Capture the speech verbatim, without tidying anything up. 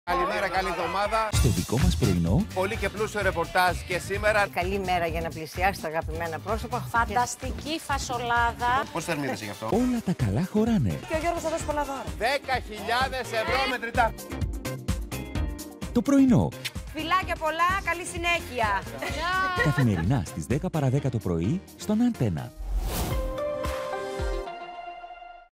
Καλημέρα, καλή εβδομάδα. Στο δικό μας πρωινό. Πολύ και πλούσιο ρεπορτάζ και σήμερα. Καλή μέρα για να πλησιάσει τα αγαπημένα πρόσωπα. Φανταστική φασολάδα. Πώς θερμίδεσαι γι' αυτό? Όλα τα καλά χωράνε. Και ο Γιώργος θα δώσει πολλά δώρα. δέκα χιλιάδες ευρώ μετρητά. Το πρωινό. Φιλάκια πολλά, καλή συνέχεια. Καθημερινά στις δέκα παρά δέκα το πρωί στον Αντένα.